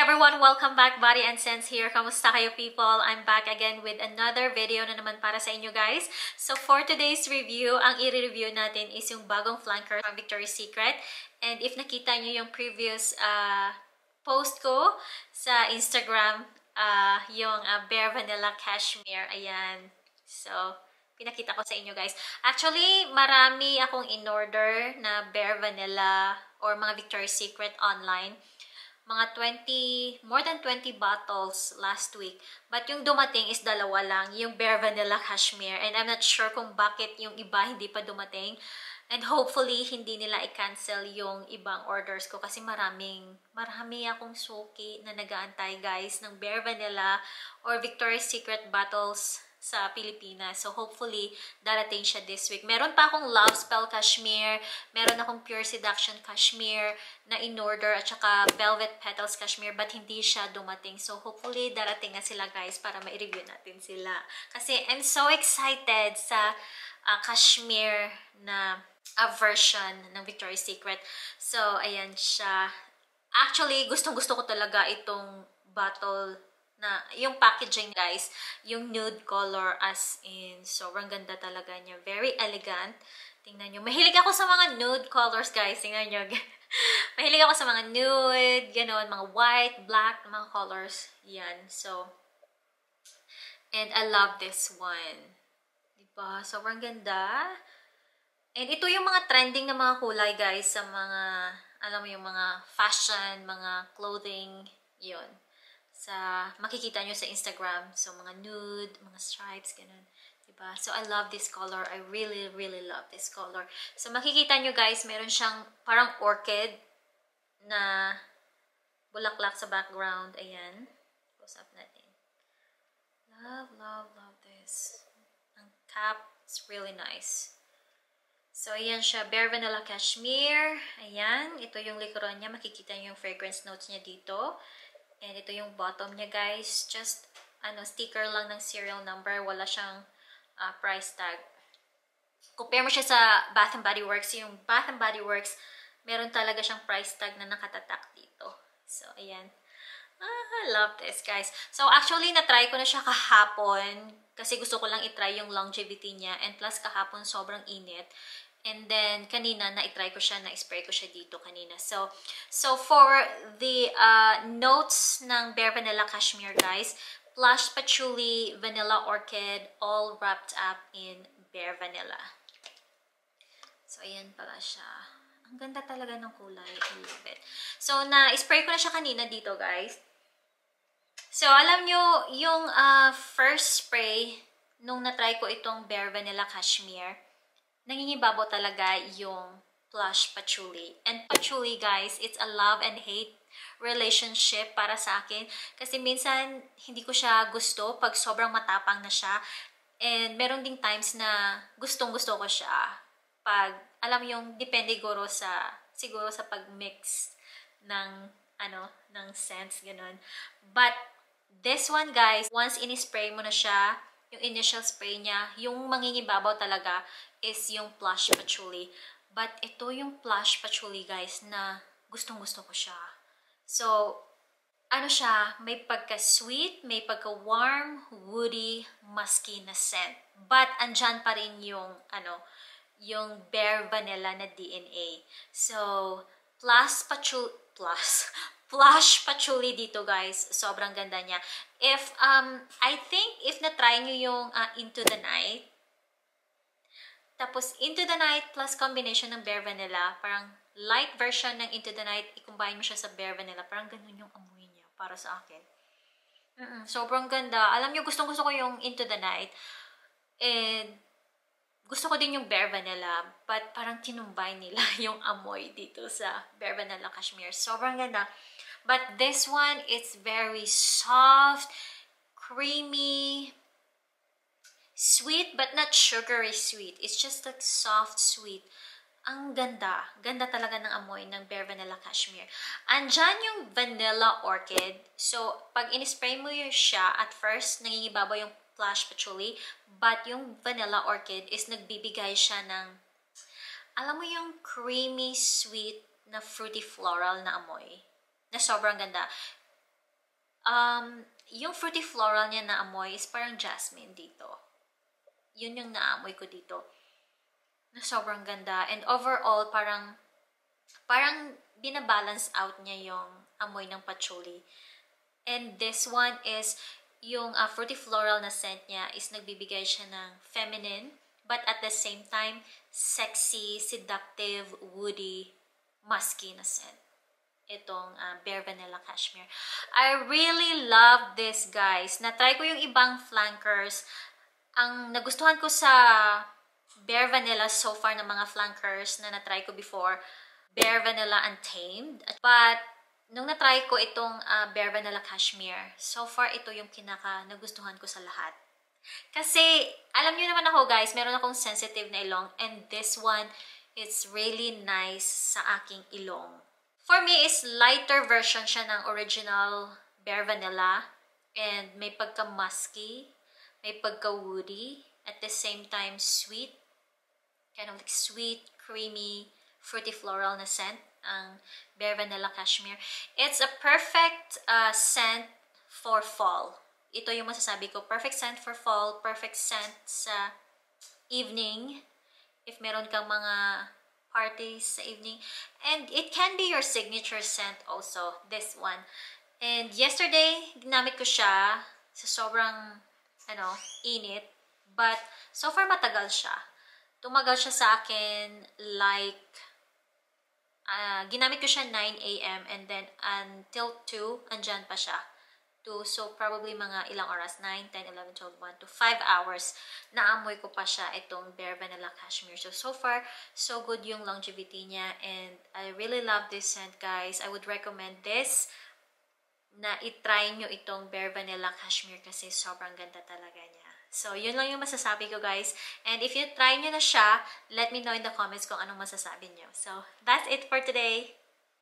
everyone! Welcome back, Body and Sense here. Kamusta kayo, people? I'm back again with another video na naman para sa inyo, guys. So for today's review, ang i-review natin is yung bagong flanker from Victoria's Secret. And if nakita nyo yung previous post ko sa Instagram, yung Bare Vanilla Cashmere, ayan. So pinakita ko sa inyo, guys. Actually, marami akong in-order na Bare Vanilla or mga Victoria's Secret online. Mga more than 20 bottles last week. But yung dumating is dalawa lang, yung Bare Vanilla Cashmere. And I'm not sure kung bakit yung iba hindi pa dumating. And hopefully, hindi nila i-cancel yung ibang orders ko kasi marami akong suki na nag-aantay, guys, ng Bare Vanilla or Victoria's Secret bottles sa Pilipinas. So, hopefully, darating siya this week. Meron pa akong Love Spell Cashmere, meron akong Pure Seduction Cashmere na in-order, at saka Velvet Petals Cashmere, but hindi siya dumating. So, hopefully, darating na sila, guys, para ma-review natin sila. Kasi, I'm so excited sa Cashmere na version ng Victoria's Secret. So, ayan siya. Actually, gustong-gusto ko talaga itong bottle na yung packaging, guys, yung nude color, as in sobrang ganda talaga niya, very elegant. Tingnan nyo, mahilig ako sa mga nude colors, guys. Tingnan nyo, mahilig ako sa mga nude, gano'n, mga white, black, mga colors, yan. So, and I love this one, diba? Sobrang ganda. And ito yung mga trending na mga kulay, guys, sa mga, alam mo, yung mga fashion, mga clothing, yun. Makikita nyo sa Instagram. So, mga nude, mga stripes, ganun. Diba? So, I love this color. I really, really love this color. So, makikita nyo, guys, meron siyang parang orchid na bulaklak sa background. Ayan. Close up natin. Love, love, love this. Ang cap, it's really nice. So, ayan siya. Bare Vanilla Cashmere. Ayan. Ito yung likuran niya. Makikita nyo yung fragrance notes niya dito. And ito yung bottom niya, guys. Just, sticker lang ng serial number. Wala siyang price tag. Compare mo siya sa Bath & Body Works. Yung Bath & Body Works, meron talaga siyang price tag na nakatatak dito. So, ayan. I love this, guys. So, actually, na-try ko na siya kahapon. Kasi gusto ko lang i-try yung longevity niya. And plus, kahapon, sobrang init. And then, kanina, na-try ko siya, na-spray ko siya dito kanina. So for the notes ng Bare Vanilla Cashmere, guys, plush patchouli, vanilla orchid, all wrapped up in Bare Vanilla. So, ayan pala siya. Ang ganda talaga ng kulay. I love it. So, na-spray ko na siya kanina dito, guys. So, alam nyo, yung first spray, nung na-try ko itong Bare Vanilla Cashmere, nangingibabaw talaga yung plush patchouli. And patchouli, guys, it's a love and hate relationship para sa akin. Kasi minsan, hindi ko siya gusto pag sobrang matapang na siya. And meron ding times na gustong-gusto ko siya. Pag, alam yung, depende siguro sa pag-mix ng, ng scents, ganun. But, this one, guys, once in-spray mo na siya, yung initial spray niya, yung mangingibabaw talaga is yung plush patchouli. But ito yung plush patchouli, guys, na gustong-gusto ko siya. So, siya, may pagka-sweet, may pagka-warm, woody, musky na scent. But andyan pa rin yung, yung Bare Vanilla na DNA. So, plush patchouli dito, guys. Sobrang ganda niya. I think if na-try nyo yung Into the Night, tapos Into the Night plus combination ng Bare Vanilla, parang light version ng Into the Night, i-combine mo siya sa Bare Vanilla, parang ganun yung amoy niya para sa akin. Sobrang ganda. Alam nyo, gustong-gusto ko yung Into the Night. And gusto ko din yung Bare Vanilla, but parang tinumbay nila yung amoy dito sa Bare Vanilla Cashmere. Sobrang ganda. But this one, it's very soft, creamy, sweet, but not sugary sweet. It's just like soft sweet. Ang ganda. Ganda talaga ng amoy ng Bare Vanilla Cashmere. Andyan yung vanilla orchid. So, pag in-spray mo yun siya, at first, nangingibabaw yung plush patchouli. But yung vanilla orchid is nagbibigay siya ng, alam mo yung creamy, sweet na fruity floral na amoy. Na sobrang ganda. Yung fruity floral niya na amoy is parang jasmine dito. Yun yung naamoy ko dito. Na sobrang ganda. And overall, parang binabalance out niya yung amoy ng patchouli. And this one is, yung fruity floral na scent niya is nagbibigay siya ng feminine, but at the same time, sexy, seductive, woody, musky na scent. Itong Bare Vanilla Cashmere. I really love this, guys. Na-try ko yung ibang flankers. Ang nagustuhan ko sa Bare Vanilla so far ng mga flankers na na-try ko before, Bare Vanilla Untamed. But nung na-try ko itong Bare Vanilla Cashmere, so far ito yung nagustuhan ko sa lahat. Kasi, alam niyo naman ako, guys, meron akong sensitive na ilong, and this one, it's really nice sa aking ilong. For me, is lighter version siya ng original Bare Vanilla. And may pagka-musky, may pagka-woody, at the same time sweet. Kind of like sweet, creamy, fruity floral na scent, ang Bare Vanilla Cashmere. It's a perfect scent for fall. Ito yung masasabi ko. Perfect scent for fall, perfect scent sa evening. If meron kang mga parties sa evening. And it can be your signature scent also, this one. And yesterday, ginamit ko siya sa sobrang, init. But, so far matagal siya. Tumagal siya sa akin like, ginamit ko siya 9 AM and then until 2, andyan pa siya. So probably mga ilang oras, 9, 10, 11, 12, 1 to 5 hours, naamoy ko pa siya itong Bare Vanilla Cashmere. So far, so good yung longevity niya, and I really love this scent, guys. I would recommend this, na itry nyo itong Bare Vanilla Cashmere kasi sobrang ganda talaga niya. So, yun lang yung masasabi ko, guys. And if you try nyo na siya, let me know in the comments kung anong masasabi nyo. So, that's it for today.